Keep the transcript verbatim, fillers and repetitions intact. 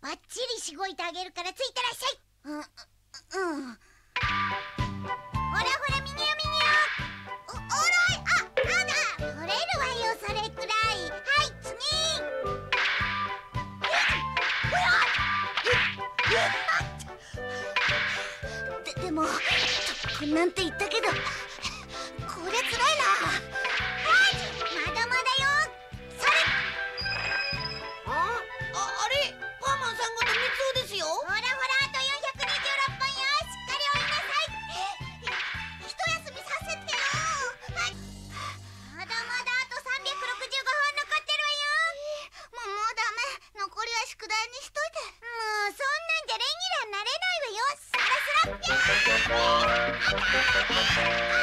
バッチリしごいてあげるからついてらっしゃい。うんうん。ほらほら右よ右よ。おおろい。あ、なんだ取れるわよそれくらい。はい次。ででも特訓なんて言ったけどこりゃつらいな。まだまだよ。それ。 ああ、あれパーマンさんごと三つおですよ。 ほらほらあとよんひゃくにじゅうろっぽんよ。しっかり追いなさい。一休みさせてよ。まだまだあとさんびゃくろくじゅうごほん残ってるわよ。もうもうダメ。残りは宿題にしといて。もうそんなんじゃレギュラーになれないわよ。そろそろ。